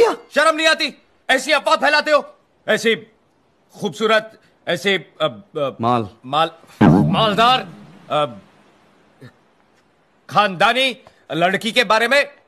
किया? शर्म नहीं आती? ऐसी अफवाह फैलाते हो, ऐसी खूबसूरत, ऐसे मालदार खानदानी लड़की के बारे में